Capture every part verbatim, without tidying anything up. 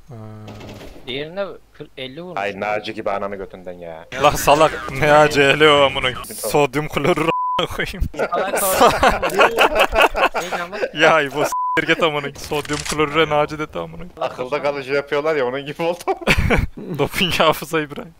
Diğerine elli vurmuş. Ay Naci gibi ananı götünden ya. Lan salak ne ya C L O amına. Sodyum klorür koyayım. Ya bu s**tir git amına. Sodyum klorüre Naci dedi amına. Akılda kalıcı yapıyorlar ya onun gibi oldu. Doping hafıza İbrahim.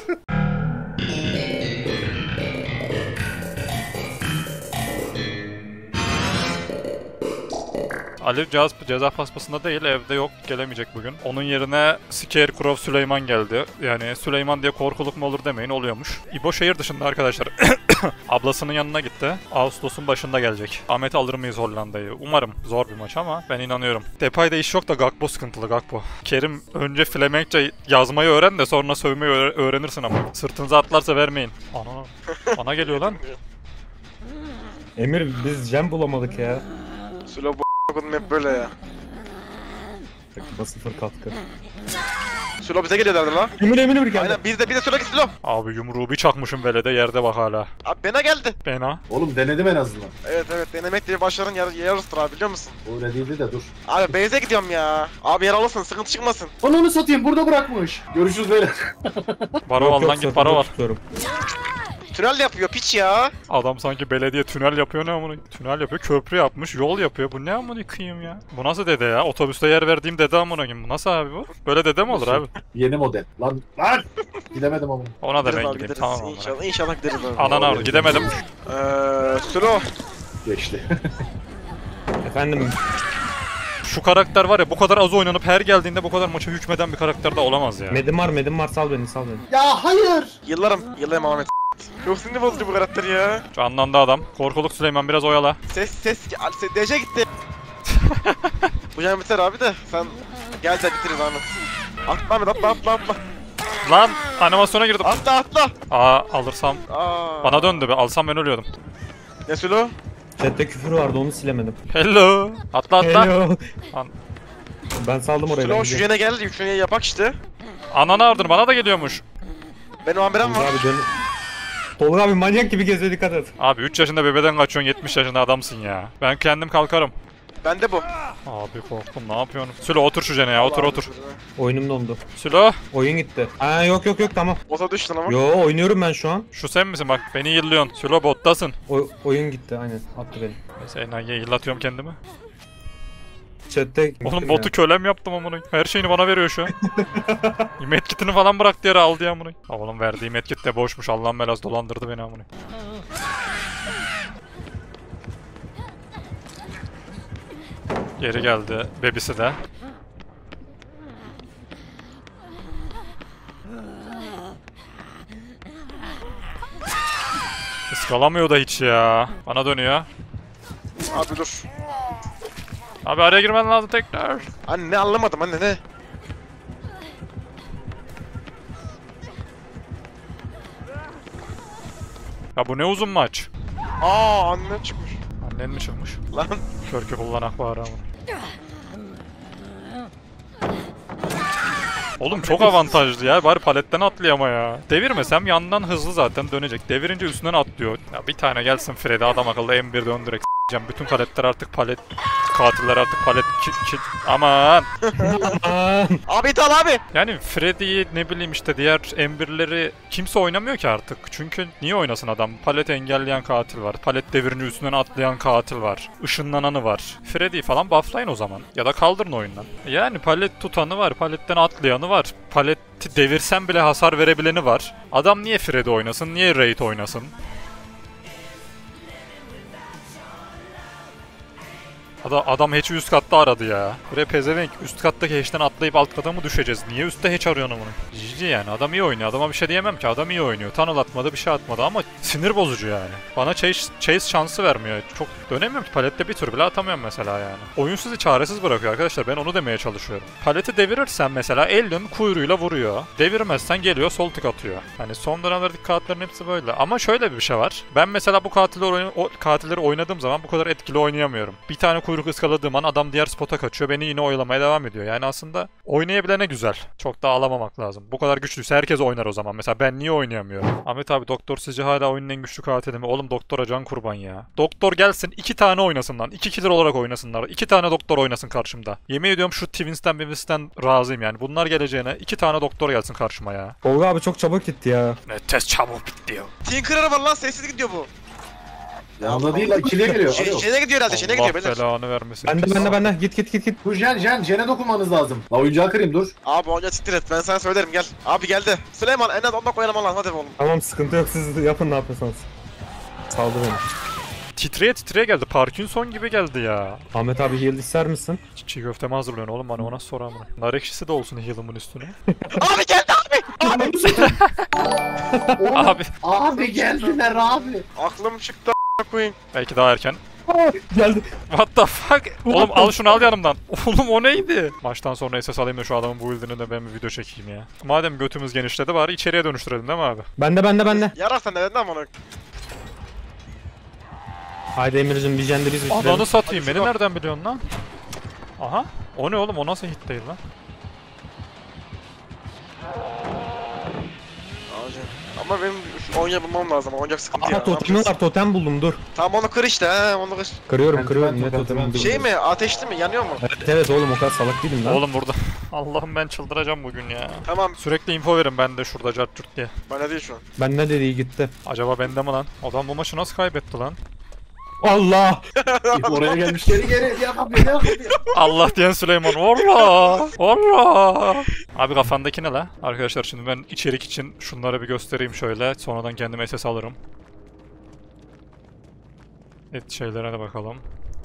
Ali ceza, ceza paspasında değil, evde yok, gelemeyecek bugün. Onun yerine Scarecrow Süleyman geldi. Yani Süleyman diye korkuluk mu olur demeyin, oluyormuş. İbo şehir dışında arkadaşlar. Ablasının yanına gitti. Ağustos'un başında gelecek. Ahmet alır mıyız Hollanda'yı? Umarım. Zor bir maç ama ben inanıyorum. Depay'da iş yok da Gakpo sıkıntılı, Gakpo. Kerim önce Flemenkçe yazmayı öğren de sonra sövmeyi öğrenirsin ama. Sırtınıza atlarsa vermeyin. Ana, ana geliyor lan. Emir biz jam bulamadık ya. Sülo bu a**ın hep böyle ya. Takıma sıfır katkı. Sülo bize geliyorlardı lan. Emir Emir Emir geldi. Aynen biz de biz de Sülo git Sülo. Abi yumruğu bir çakmışım velede, yerde bak hala. Abi Bena geldi. Bena. Oğlum denedim en azından. Evet evet denemek diye başların yar yarısıdır abi biliyor musun? Öyle değildi de dur. Abi base'e gidiyorum ya. Abi yer alırsın sıkıntı çıkmasın. Onu onu satayım burada bırakmış. Görüşürüz beyler. Baro al lan, git baro var. Tünel yapıyor piç ya. Adam sanki belediye tünel yapıyor, ne amına. Tünel yapıyor, köprü yapmış, yol yapıyor. Bu ne amına kıyım ya? Bu nasıl dede ya? Otobüste yer verdiğim dede amına kıyım. Bu nasıl abi bu? Böyle dede mi olur abi? Yeni model. Lan lan. Gidemedim ama. Ona da Gideriz ben abi, gideyim, gideriz. tamam amına. İnşallah inşallah gideriz abi. Ananı avradım, gidemedim. Eee Sülo. Geçti. Efendim. Şu karakter var ya, bu kadar az oynanıp her geldiğinde bu kadar maça hükmeden bir karakter de olamaz ya. Medim var Medim var, sal beni sal beni. Ya hayır. Yıllarım yıllarım Ahmet. Çok sinir bozucu bu karakter ya. Canlandı adam. Korkuluk Süleyman biraz oyala. Ses ses ses D J gitti. Bu can biter abi de sen gel de bitiririz Ahmet. Atla Ahmet atla atla atla. Lan animasyona girdim. Atla atla. Aa alırsam. Aa. Bana döndü be, alsam ben ölüyordum. Ne Sülo? Chat'te küfür vardı onu silemedim. Hello. Atla atla. Hello. An Ben saldım oraya. Sülo şu jene geldi, şu jene yapak işte. Ananı avradını, bana da geliyormuş. Benim amberem var. Abi dön. Tolga abi manyak gibi geziyor, dikkat et. Abi üç yaşında bebeden kaçıyorsun, yetmiş yaşında adamsın ya. Ben kendim kalkarım. Ben de bu. Abi korktum, ne yapıyorsun? Sülo otur şu jene ya, otur otur. Oyunum dondu. Sülo. Oyun gitti. Ha yok yok yok tamam. Bota düştün ama. Yo oynuyorum ben şu an. Şu sen misin bak, beni yıllıyorsun. Sülo bottasın. O oyun gitti aynen, attı beni. Mesela yıllatıyorum kendimi. Chat'te Oğlum botu kölem yaptım amına. Her şeyini bana veriyor şu an. Medkitini falan bıraktı yere, aldı ya amına. Oğlum verdiği medkit de boşmuş. Allah'ın belası, dolandırdı beni amına. Geri geldi bebisi de. Iskalamıyor da hiç ya. Bana dönüyor. Abi dur. Abi araya girmen lazım tekrar. Anne ne anlamadım anne ne? Ya bu ne uzun maç. Aa anne çıkmış. Annen mi çıkmış? Lan. Körkü kullanak bari ama. Oğlum çok avantajlı ya. Bari paletten atlıyor ama ya. Devirmesem yandan hızlı zaten dönecek. Devirince üstünden atlıyor. Ya bir tane gelsin Freddy adam akıllı M bir döndürek s**eceğim. Bütün paletler artık palet... Katiller artık palet kit kit... Aman! Abi ithal abi! Yani Freddy'yi ne bileyim işte diğer M bir'leri kimse oynamıyor ki artık. Çünkü niye oynasın adam? Palet engelleyen katil var. Palet devirince üstünden atlayan katil var. Işınlananı var. Freddy'yi falan bufflayın o zaman. Ya da kaldırın oyundan. Yani palet tutanı var. Paletten atlayanı var. Paleti devirsen bile hasar verebileni var. Adam niye Freddy oynasın? Niye Raid oynasın? Adam hatch'i üst katta aradı ya. Buraya pezevenk üst kattaki hatch'ten atlayıp alt kata mı düşeceğiz? Niye üstte hatch arıyorsun bunu? Cici yani, adam iyi oynuyor. Adama bir şey diyemem ki, adam iyi oynuyor. Tunnel atmadı, bir şey atmadı ama sinir bozucu yani. Bana chase, chase şansı vermiyor. Çok dönemiyorum ki, palette bir tur bile atamıyorum mesela yani. Oyun sizi çaresiz bırakıyor arkadaşlar, ben onu demeye çalışıyorum. Paleti devirirsen mesela Elden kuyruğuyla vuruyor. Devirmezsen geliyor sol tık atıyor. Hani son dönemlerdeki katillerin hepsi böyle. Ama şöyle bir şey var. Ben mesela bu katilleri, o katilleri oynadığım zaman bu kadar etkili oynayamıyorum. Bir tane kuyruğu kuyruk ıskaladığım an adam diğer spota kaçıyor. Beni yine oyalamaya devam ediyor. Yani aslında oynayabilene güzel. Çok da ağlamamak lazım. Bu kadar güçlüyse herkes oynar o zaman. Mesela ben niye oynayamıyorum? Ahmet abi doktor sizce hala oyunun en güçlü katili mi? Oğlum doktora can kurban ya. Doktor gelsin iki tane oynasın lan. İki killer olarak oynasınlar. İki tane doktor oynasın karşımda. Yemin ediyorum şu Twins'ten Bivins'ten razıyım yani. Bunlar geleceğine iki tane doktor gelsin karşıma ya. Tolga abi çok çabuk gitti ya. Ne test çabuk bitti ya. Tinkerer var lan, sessiz gidiyor bu. Yanında değil lan ikiliye geliyor. Şey, Alo. şeyine gidiyor herhalde, şeyine gidiyor Allah beyler. belanı vermesin. Bende bende bende git git git git. Bu Jen Jen Jen'e dokunmanız lazım. La oyuncağı kırayım dur. Abi onca siktir et, ben sana söylerim gel. Abi geldi. Süleyman en az on dakika oynaman lazım, hadi oğlum. Tamam sıkıntı yok siz yapın ne yapıyorsanız. Saldı beni. Titreye titreye geldi. Parkinson gibi geldi ya. Ahmet abi heal ister misin? Çiğ köfte mi hazırlıyorsun oğlum bana ona sorar mı? Nar ekşisi de olsun heal'ımın üstüne. Abi geldi abi. Oğlum, Abi abi geldiler abi. Aklım çıktı a**a koyayım. belki daha erken. Geldi. What the fuck? Oğlum al şunu al yanımdan. Oğlum o neydi? Maçtan sonra S S alayım da şu adamın build'ini de ben bir video çekeyim ya. Madem götümüz genişledi bari içeriye dönüştürelim değil mi abi? Bende bende bende. Yarar sen neden amına? Haydi Emir'cim bir jende biz bitirelim. Ananı satayım Hadi beni şuna. nereden biliyorsun lan? Aha. O ne oğlum o nasıl hit değil lan? Ağacım. Ama benim şu oyunu bulmam lazım, oynayacak sıkıntı Aha ya. ne totemi yapacağız? var totem buldum dur. Tamam onu kır işte he, onu kır. Kırıyorum Ben- kırıyorum ben ne totem- totemim ben- Şey mi, ateşli mi, yanıyor mu? Evet evet oğlum o kadar salak değilim lan. Oğlum burada. Allah'ım ben çıldıracağım bugün ya. Tamam, Sürekli info verin ben de şurada cart curt diye. bana değil şu an. Ben ne dediği gitti. Acaba bende mi lan? Adam bu maçı nasıl kaybetti lan? Allah! Oraya gelmiş geri geri. Ya abi ya abi. Allah diyen Süleyman. Valla. Valla. Abi kafandaki ne la? Arkadaşlar şimdi ben içerik için şunları bir göstereyim şöyle. Sonradan kendime S S alırım. Et şeylere de bakalım.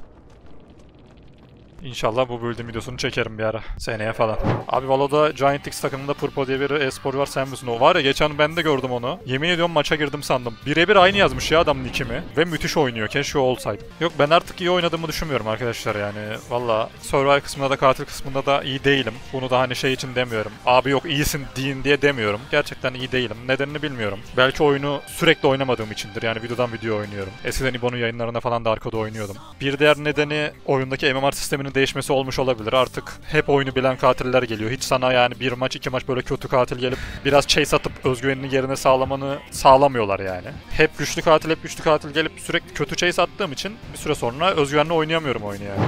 İnşallah bu build'in videosunu çekerim bir ara. Seneye falan. Abi Valo'da Giant X takımında Purpo diye bir e-spor var, sen misin o? Var ya geçen ben de gördüm onu. Yemin ediyorum maça girdim sandım. Birebir aynı yazmış ya adam nickimi. Ve müthiş oynuyor. Keşke o olsaydı. Yok ben artık iyi oynadığımı düşünmüyorum arkadaşlar yani. Valla Survival kısmında da katil kısmında da iyi değilim. Bunu da hani şey için demiyorum. Abi yok iyisin deyin diye demiyorum. Gerçekten iyi değilim. Nedenini bilmiyorum. Belki oyunu sürekli oynamadığım içindir. Yani videodan video oynuyorum. Eskiden İbo'nun yayınlarında falan da arkada oynuyordum. Bir diğer nedeni oyundaki M M R sisteminin değişmesi olmuş olabilir. Artık hep oyunu bilen katiller geliyor. Hiç sana yani bir maç iki maç böyle kötü katil gelip biraz chase atıp özgüvenini yerine sağlamanı sağlamıyorlar yani. Hep güçlü katil hep güçlü katil gelip sürekli kötü chase attığım için bir süre sonra özgüvenle oynayamıyorum oyunu yani.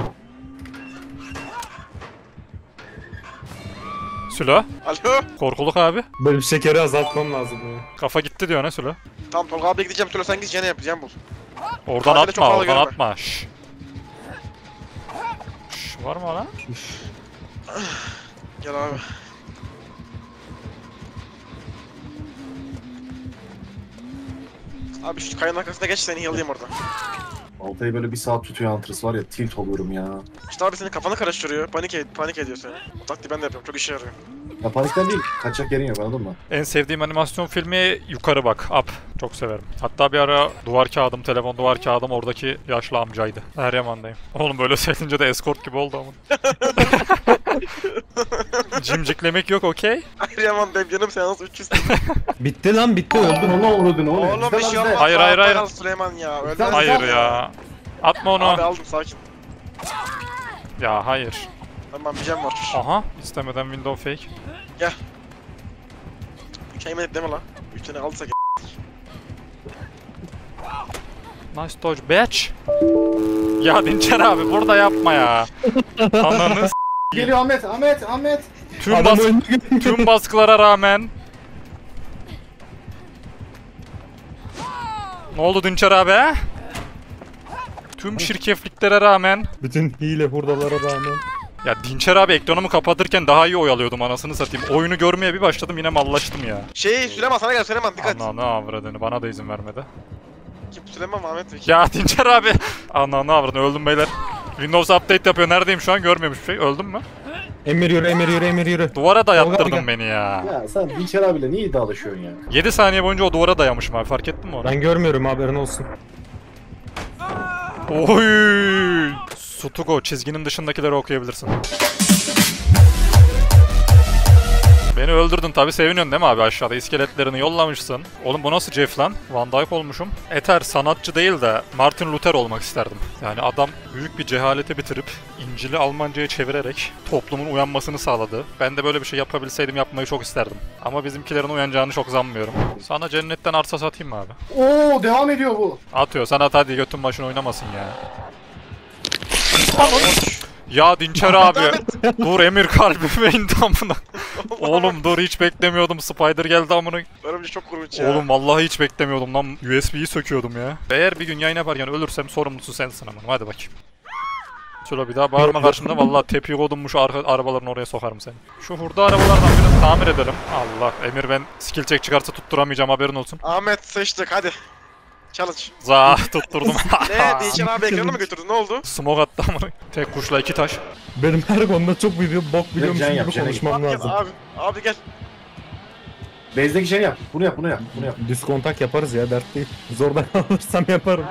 Sülo. Alo. Korkuluk abi. Böyle bir şekeri azaltmam lazım ya. Kafa gitti diyor ne Sülo? Tamam Tolga abiye gideceğim, söyle sen git jene yapacağım bul. Oradan Katili çok atma, fazla oradan görme. atma. Şşş. Şşş, var mı lan? Gel abi. Abi şu kayanın arkasına geç, seni heal'layayım orada. Altay'ı böyle bir saat tutuyor Huntress var ya tilt oluyorum ya. İşte abi senin kafanı karıştırıyor, panik, ed panik ediyor seni. O taktiği ben de yapıyorum, çok işe yarıyor. Ya panikten değil kaçacak yerin yok anladın mı? En sevdiğim animasyon filmi yukarı bak, Up. Çok severim. Hatta bir ara duvar kağıdım, telefon duvar kağıdım oradaki yaşlı amcaydı. Eryaman'dayım. Oğlum böyle söyleyince de escort gibi oldu ama. Cimciklemek yok okey. Hayır yaman benim canım, sen nasıl üç yüz? Bitti lan bitti öldüm. Onu uğradın oğlum. Oğlum bir şey olmaz. Hayır, hayır, hayır. Al Süleyman ya. Öldü. Sen- Hayır ya. Atma onu. Abi aldım, sakin. Ya hayır. Tamam bir cam var. Aha istemeden window fake. Üç ayman et deme lan. Üç tane alırsak Nice dodge bitch. Ya Dinçer abi burada yapma ya. Ananı s- Geliyor Ahmet Ahmet Ahmet. tüm, Adam bas öldü. tüm baskılara rağmen. Ne oldu Dinçer abi he? Tüm şirkefliklere rağmen. Bütün hile hurdalara rağmen. Ya Dinçer abi ekranımı kapatırken daha iyi oyalıyordum anasını satayım. Oyunu görmeye bir başladım yine mallaştım ya. Şey Süleyman sana gel, Süleyman dikkat. Ananı avradını bana da izin vermedi. Kim Süleyman mı Ahmet Bey? Ya Dinçer abi. Ananı avradını öldüm beyler. Windows update yapıyor, neredeyim şu an, görmüyormuş bir şey. Öldüm mü? Emir yürü Emir yürü Emir yürü. Duvara Tolga abi dayattırdın gel. beni ya. Ya sen Dinçer abiyle niye iddialaşıyorsun ya? yedi saniye boyunca o duvara dayamışım abi, fark ettin mi onu? Ben görmüyorum haberin olsun. Oy! Sutugo çizginin dışındakileri okuyabilirsin. Beni öldürdün tabi, seviniyorsun değil mi abi, aşağıda iskeletlerini yollamışsın. Oğlum bu nasıl Jeff lan? Van Dyke olmuşum. Eter sanatçı değil de Martin Luther olmak isterdim. Yani adam büyük bir cehaleti bitirip İncil'i Almanca'ya çevirerek toplumun uyanmasını sağladı. Ben de böyle bir şey yapabilseydim yapmayı çok isterdim. Ama bizimkilerin uyanacağını çok sanmıyorum. Sana cennetten arsa satayım mı abi? Oo devam ediyor bu. Atıyor, sen at hadi, götün başına oynamasın ya. Ya Dinçer abi. Dur, Emir kalbime indi amına. Oğlum dur, hiç beklemiyordum, Spider geldi amına. Örümcek çok korkunç ya. Oğlum vallahi hiç beklemiyordum lan, U S B'yi söküyordum ya. Eğer bir gün yayın yaparken ölürsem sorumlusu sensin amına, hadi bakayım. Şöyle bir daha bağırma karşımda, vallahi tepi kodunmuş arka arabaların oraya sokarım seni. Şu hurda arabalardan birini tamir edelim. Allah, Emir ben skill check çıkarsa tutturamayacağım, haberin olsun. Ahmet sıçtık hadi. Challenge. Za tutturdum. Ne? Dinçer abi ekranı mı götürdün? Ne oldu? Smoke attı amına. Tek kuşla iki taş. Benim her konuda çok büyük bir bok biliyormuşum Can yap, gibi can konuşmam Abi gel lazım. abi. Abi gel. Base'deki şey yap. Bunu yap, bunu yap, bunu yap. Diskontak yaparız ya, dert değil. Zordan alırsam yaparım.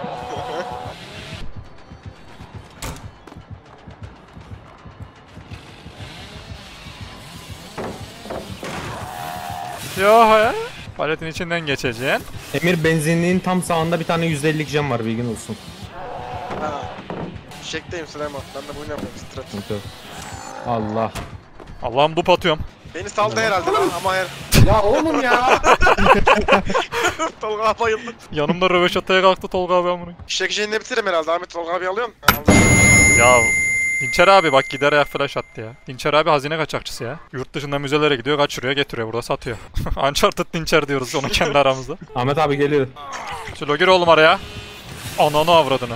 Yo ya. Paletin içinden geçeceksin. Emir, benzinliğin tam sağında bir tane yüzde ellilik cam var, bilgin olsun. Ha. Şekteyim Süleyman. Ben de bunu yapıyorum. Strat. Sıkıntı yok. Allah. Allah'ım dup atıyorum. Beni saldı herhalde lan ama her... Ya oğlum ya. Tolga abi bayıldı. Yanımda röveşataya kalktı Tolga abi amına. Şekişeyi ne bitiririm herhalde. Ahmet Tolga abi alıyorsun. Ya Dinçer abi bak, gider ayak flash attı ya. Dinçer abi hazine kaçakçısı ya. Yurt dışında müzelere gidiyor, kaçırıyor, getiriyor, burada satıyor. Uncharted Dinçer diyoruz onu kendi aramızda. Ahmet abi geliyor. Şöyle gir oğlum araya. Ananı avradını.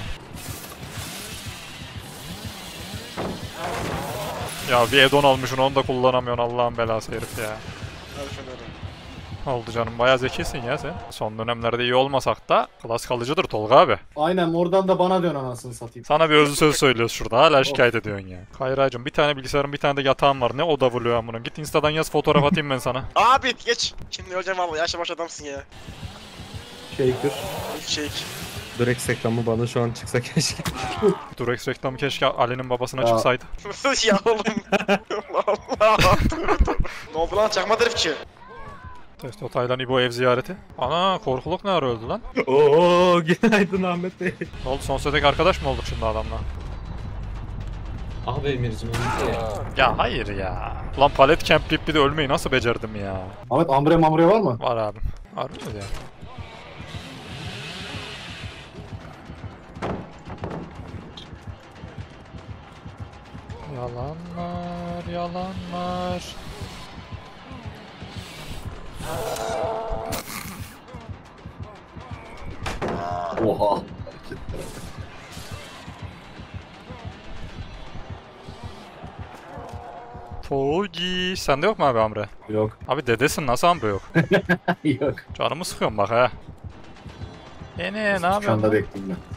Ya bir Edon almışsın, onu da kullanamıyorsun, Allah'ın belası herif ya. Hadi Fener'im. Oldu canım, bayağı zekisin ya sen. Son dönemlerde iyi olmasak da klas kalıcıdır Tolga abi. Aynen, oradan da bana dön anasını satayım. Sana bir özlü söz söylüyoruz şurada, hala şikayet ediyorsun ya. Kayracığım, bir tane bilgisayarın bir tane de yatağın var, ne oda buluyor amına. Git Insta'dan yaz, fotoğraf atayım ben sana. Abi geç. Şimdi öleceğim vallahi. Yaşlı baş adamsın ya. Shaker. İlk şey. Durex reklamı bana şu an çıksa keşke. Durex reklamı keşke Ali'nin babasına Ya. çıksaydı. Ya oğlum. Allah Allah. Ne oldu lan? Çakma drifçi. Testo Taylan İbo ev ziyareti. Ana, korkuluk ne ara öldü lan? Oo, günaydın Ahmet Bey. Ne oldu, son setek arkadaş mı olduk şimdi adamla? Abi Emir'cim öldü ya. Ya hayır ya. Lan palet campleyip bir de ölmeyi nasıl becerdim ya? Ahmet, ambre mambre var mı? Var abim. Var mı ya? Yalanlar, yalanlar. Oha. Togi. Sende yok mu abi Amre? Yok. Abi dedesin, nasıl Amre yok? Yok. Canımı sıkıyorum bak ha. E ne, ne Şu yapıyorsun? anda bekleyeyim ben.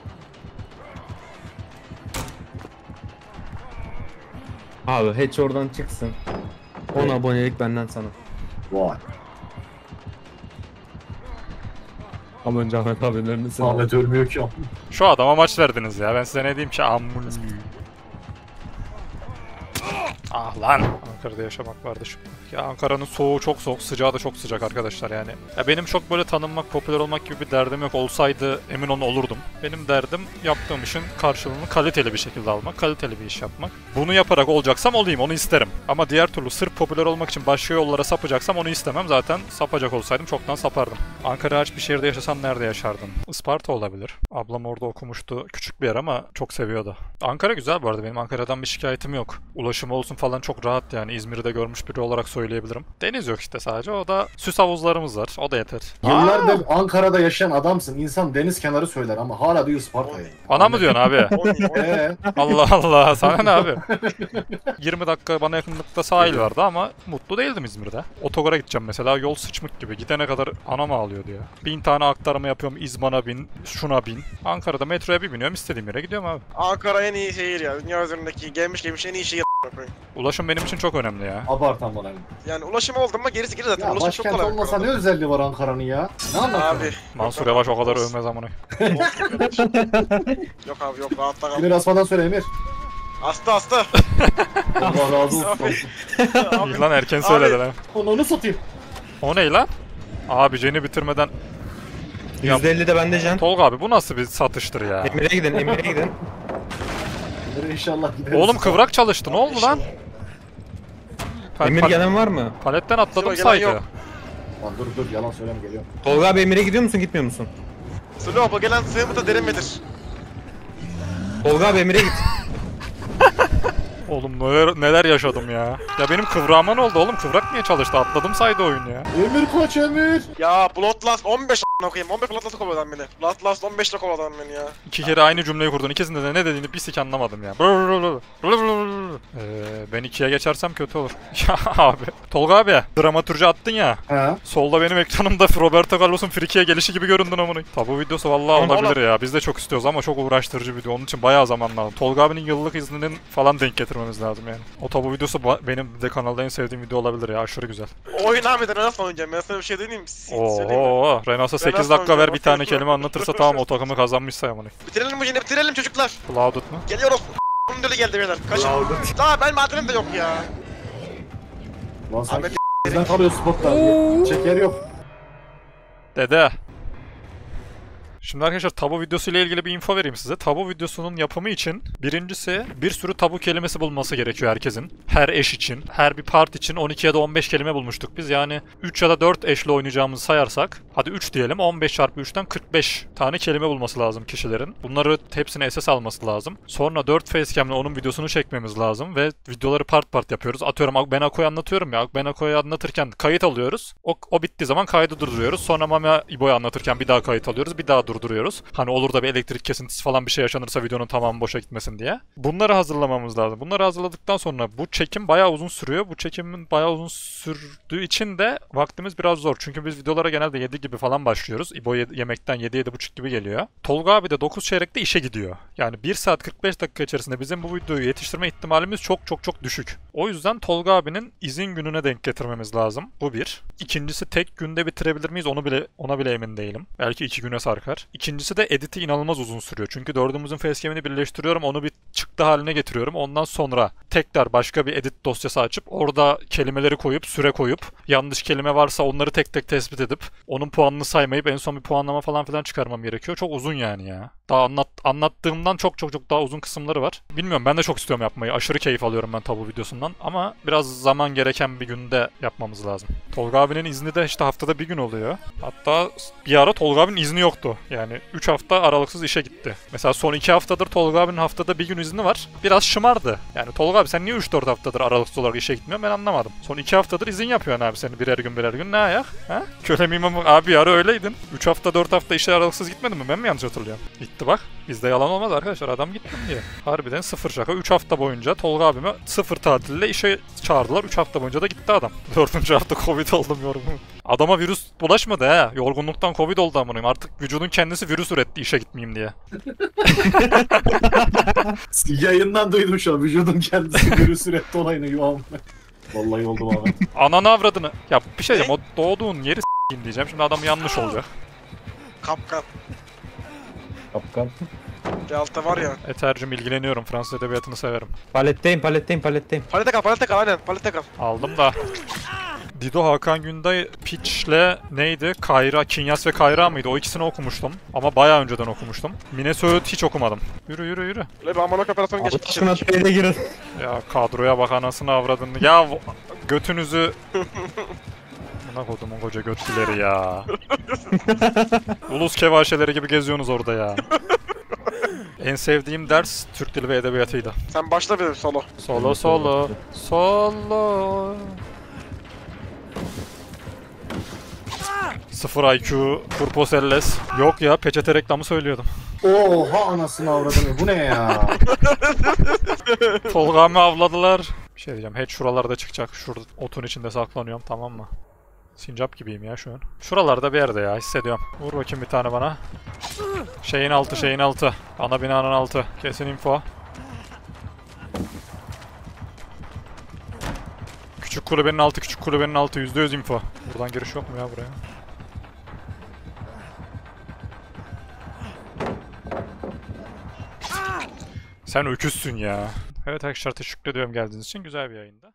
Abi hatch oradan çıksın. on abonelik benden sana. Vay. Ama önce Ahmet abilerini sen. Ahmet ölmüyor ki. Şu adama maç verdiniz ya. Ben size ne diyeyim ki, ammun. Ah lan. Ankara'da yaşamak vardı şu. Ya Ankara'nın soğuğu çok soğuk, sıcağı da çok sıcak arkadaşlar yani. Ya benim çok böyle tanınmak, popüler olmak gibi bir derdim yok. Olsaydı emin olun olurdum. Benim derdim yaptığım işin karşılığını kaliteli bir şekilde almak, kaliteli bir iş yapmak. Bunu yaparak olacaksam olayım, onu isterim. Ama diğer türlü sırf popüler olmak için başka yollara sapacaksam onu istemem. Zaten sapacak olsaydım çoktan sapardım. Ankara hariç bir şehirde yaşasam nerede yaşardın? Isparta olabilir. Ablam orada okumuştu. Küçük bir yer ama çok seviyordu. Ankara güzel bu arada. Benim Ankara'dan bir şikayetim yok. Ulaşımı olsun falan çok rahat yani. İzmir'de görmüş biri olarak söyleyebilirim. Deniz yok işte sadece. O da süs havuzlarımız var. O da yeter. Yıllardır Ankara'da yaşayan adamsın. İnsan deniz kenarı söyler ama hala diyor Isparta'ya. Bana mı diyorsun abi? Eee? Allah Allah. Sana ne abi? yirmi dakika bana yakınlıkta sahil vardı ama mutlu değildim İzmir'de. Otogara gideceğim mesela. Yol sıçmık gibi. Gidene kadar anam ağlıyordu ya. Bin tane aktarma yapıyorum. İzman'a bin. Şuna bin. Ankara'da metroya bir biniyorum. İstediğim yere gidiyorum abi. Ankara en iyi şehir ya. Dünya üzerindeki gelmiş gelmiş en iyi şehir. Ulaşım benim için çok önemli ya. Abartan bana. Yani ulaşım oldu mu gerisi gelir zaten. Ya Ulaşım çok başkent kolay. olmasa ne özelliği var Ankara'nın ya? Ne anlatıyorsun? Abi. Mansur Yavaş o kadar övmez amına. Yok abi yok rahatta kal. Emir asmadan söyle Emir. Hasta hasta. Allah razı olsun. Abi. İyi lan erken söyledi lan. Onu satayım. O ne lan? Abi Jen'i bitirmeden... Ya- yüzde elli de bende Can. Tolga abi bu nasıl bir satıştır ya? Emir'e gidin, Emir'e gidin. Bunları inşallah gideriz. Oğlum kıvrak çalıştı ne oldu lan? Pal- Emir pal- gelen var mı? paletten atladım Gelen saydı. yok. Lan dur dur yalan söyleme geliyorum. Tolga abi Emir'e gidiyor musun, gitmiyor musun? Slow gelen sığımı da derin midir? Tolga abi Emir'e git. Oğlum neler, neler yaşadım ya. Ya benim kıvrağıma ne oldu oğlum? Kıvrak niye çalıştı? Atladım saydı oyun ya. Emir koç Emir. Ya Bloodlust on beş a**ına koyayım. on beş Bloodlust'a kovaladı adam beni. Bloodlust on beşte kovaladı adam beni ya. İki kere aynı cümleyi kurdun. İkisinde de ne dediğini bir sik anlamadım ya. Ee, ben ikiye geçersem kötü olur. Ya abi. Tolga abi. Dramaturji attın ya. He. Solda benim ekranımda Roberto Carlos'un frikiye gelişi gibi göründün amına. Tabu videosu vallahi Aman olabilir ya. Biz de çok istiyoruz ama çok uğraştırıcı video. Onun için bayağı zaman lazım. Tolga abinin yıllık izninin falan denk getirmemiz lazım yani. O tabu videosu ba- benim de kanalda en sevdiğim video olabilir ya. Aşırı güzel. Oyun Ahmet'e nasıl oynayacağım? Ben sana bir şey diyeyim mi? Söyleyeyim mi? Oo, Renos'a sekiz nasıl dakika ver oynayacağım? bir tane kelime anlatırsa tamam o takımı kazanmışsa amına. Bitirelim bu yine bitirelim çocuklar. Clouded mu? Geliyoruz. Bunun dölü geldi beyler. Kaçın. Daha ben madenim de yok ya. Lan sanki Ahmet bizden kalıyor spotlar. Çeker yok. Dede. Şimdi arkadaşlar tabu videosu ile ilgili bir info vereyim size. Tabu videosunun yapımı için birincisi bir sürü tabu kelimesi bulması gerekiyor herkesin. Her eş için, her bir part için on iki ya da on beş kelime bulmuştuk biz. Yani üç ya da dört eşle oynayacağımızı sayarsak, hadi üç diyelim, on beş çarpı üçten kırk beş tane kelime bulması lazım kişilerin. Bunları hepsini S S alması lazım. Sonra dört facecam'le onun videosunu çekmemiz lazım ve videoları part part yapıyoruz. Atıyorum ben Ako'yu anlatıyorum ya. Ben Ako'yu anlatırken kayıt alıyoruz. O, o bittiği zaman kaydı durduruyoruz. Sonra Mami İbo'yu anlatırken bir daha kayıt alıyoruz. Bir daha durduruyoruz. Hani olur da bir elektrik kesintisi falan bir şey yaşanırsa videonun tamamı boşa gitmesin diye. Bunları hazırlamamız lazım. Bunları hazırladıktan sonra bu çekim bayağı uzun sürüyor. Bu çekimin bayağı uzun sürdüğü için de vaktimiz biraz zor. Çünkü biz videolara genelde yedi gibi falan başlıyoruz. İbo ye- yemekten yedi yedi buçuk gibi geliyor. Tolga abi de dokuz çeyrekte işe gidiyor. Yani bir saat kırk beş dakika içerisinde bizim bu videoyu yetiştirme ihtimalimiz çok çok çok düşük. O yüzden Tolga abinin izin gününe denk getirmemiz lazım. Bu bir. İkincisi tek günde bitirebilir miyiz onu bile ona bile emin değilim. Belki iki güne sarkar. İkincisi de editi inanılmaz uzun sürüyor. Çünkü dördümüzün facecam'ini birleştiriyorum. Onu bir çıktı haline getiriyorum. Ondan sonra tekrar başka bir edit dosyası açıp orada kelimeleri koyup süre koyup yanlış kelime varsa onları tek tek tespit edip onun puanını saymayıp en son bir puanlama falan filan çıkarmam gerekiyor. Çok uzun yani ya. Daha anlat, anlattığımdan çok çok çok daha uzun kısımları var. Bilmiyorum ben de çok istiyorum yapmayı. Aşırı keyif alıyorum ben tabu videosundan. Ama biraz zaman gereken bir günde yapmamız lazım. Tolga abinin izni de işte haftada bir gün oluyor. Hatta bir ara Tolga abinin izni yoktu. Yani üç hafta aralıksız işe gitti. Mesela son iki haftadır Tolga abinin haftada bir gün izni var. Biraz şımardı. Yani Tolga abi sen niye üç dört haftadır aralıksız olarak işe gitmiyorsun ben anlamadım. Son iki haftadır izin yapıyorsun abi senin birer gün birer gün. Ne ayak? Ha? Köle miyim ama abi bir ara öyleydin. üç hafta dört hafta işe aralıksız gitmedin mi? Ben mi yanlış hatırlıyorum? Gitti bak. Bizde yalan olmaz arkadaşlar. Adam gittim diye. Harbiden sıfır şaka. üç hafta boyunca Tolga abime sıfır tatille işe çağırdılar. üç hafta boyunca da gitti adam. dördüncü hafta Covid oldum yorgunum. Adama virüs bulaşmadı ha. Yorgunluktan Covid oldu amınıyım. Artık vücudun kendisi virüs üretti işe gitmeyeyim diye. Yayından duydum şu an. Vücudun kendisi virüs üretti olayını yuvam. Vallahi oldu abi. Ananı avradını. Ya bir şey diyeceğim. O doğduğun yeri s**eyim diyeceğim. Şimdi adam yanlış olacak. Kapkan. Kapkan. Bir altta var ya. Etercim ilgileniyorum. Fransız edebiyatını severim. Paletteyim, paletteyim, paletteyim. Palete kal, palete kal aynen. Palete kal. Aldım da. Dido Hakan Günday Pitch'le neydi? Kayra, Kinyas ve Kayra mıydı? O ikisini okumuştum. Ama bayağı önceden okumuştum. Mine Söğüt hiç okumadım. Yürü yürü yürü. Öyle bir amonok operasyonu Allah geçip aşkına geçirdik. T'de girin. Ya kadroya bak anasını avradını. Ya götünüzü... Buna kodumun koca götçüleri ya. Ulus kevaşeleri gibi geziyorsunuz orada ya. En sevdiğim ders Türk Dili ve Edebiyatı'ydı. Sen başla bir solo. Solo solo. Solo. Sıfır I Q, Purposelles. Yok ya peçete reklamı söylüyordum. Oha anasını avradını. Bu ne ya? Tolga'mı avladılar. Bir şey diyeceğim. Head şuralarda çıkacak. Şurada otun içinde saklanıyorum tamam mı? Sincap gibiyim ya şu an. Şuralarda bir yerde ya hissediyorum. Vur bakayım bir tane bana. Şeyin altı şeyin altı. Ana binanın altı. Kesin info. Küçük kulübenin altı küçük kulübenin altı. yüzde yüz info. Buradan giriş yok mu ya buraya? Sen öküzsün ya. Evet arkadaşlar teşekkür ediyorum geldiğiniz için. Güzel bir yayında.